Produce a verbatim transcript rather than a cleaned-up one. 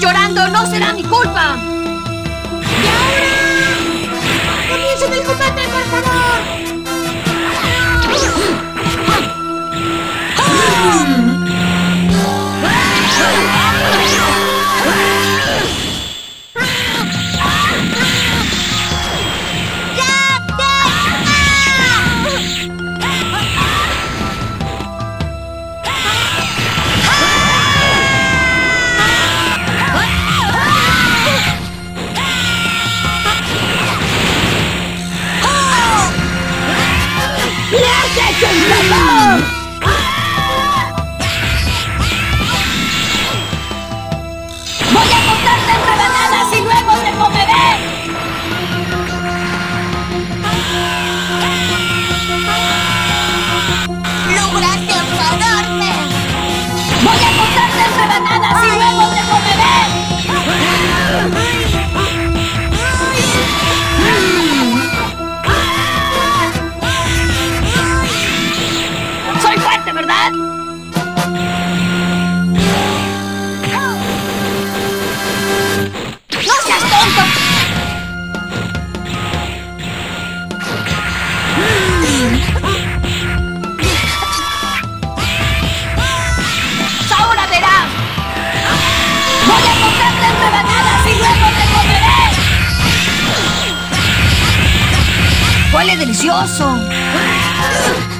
llorando, no será mi culpa. ¡Y ahora! ¡Comiencen el combate, por favor! ¡Voy a cortarte en rebanadas y luego te comeré! ¡Lograste enfadarte! ¡Voy a cortarte en rebanadas y luego te comeré! ¡Soy fuerte, ¿verdad? ¡No seas tonto! ¡Ahora verás! ¡Voy a cortarte en rebanadas y luego te comeré! ¡Huele delicioso!